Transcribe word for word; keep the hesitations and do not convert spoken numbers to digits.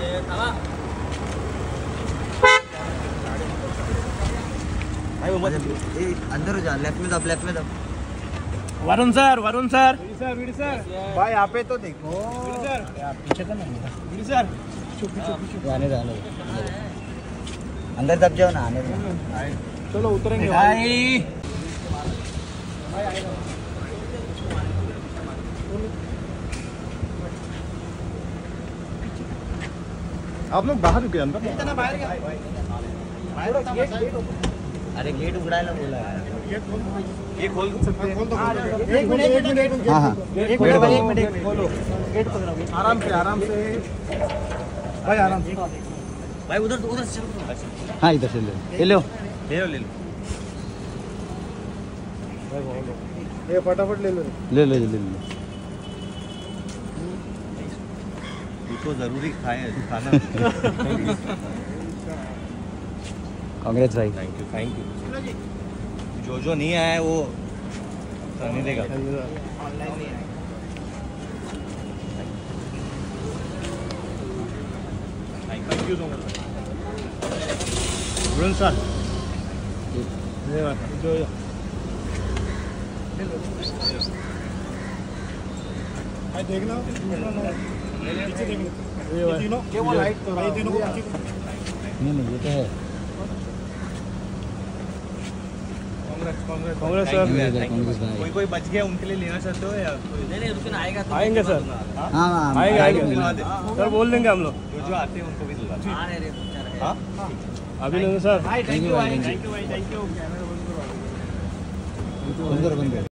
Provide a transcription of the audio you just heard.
अंदर जा, लेफ्ट में दब, लेफ्ट में दब। Varun sir, Varun sir, sir Veer sir भाई यहाँ पे तो देखो सर पीछे का नहीं वीर सर जाने जाने अंदर दब जाओ ना, आने दो। चलो उतरेंगे भाई। आप लोग बाहर रुके, अंदर बाहर गया। अरे गेट उगड़ा है ना, बोला है ये खोल सकते हैं। एक मिनट एक मिनट हाँ हाँ एक मिनट भाई, एक मिनट खोलो गेट पकड़ो, आराम से आराम से भाई, आराम से भाई उधर उधर से चल। हाँ इधर से ले लो ले लो ले लो ये फटाफट ले लो ले लो ले लो। तो जरूरी खाए खाना। कांग्रेस भाई। Thank you thank you. जो जो नहीं आया है वो नहीं देगा। Thank you so much Varun sir. भाई देखना पीछे देखना, ये तीनों ये वो लाइट तो ये तीनों को पीछे। नहीं नहीं ये तो है। कांग्रेस सर, कोई कोई बच गया उनके लिए लेना चाहते हो या नहीं? नहीं रुकना आएगा तो आएंगे सर, हाँ हाँ आएंगे आएंगे सर, बोल देंगे हम लोग जो जो आते हैं उनको भी दिलवा। हाँ Abhinandan sir. Thank you thank you thank you. बंद करो बंद करो।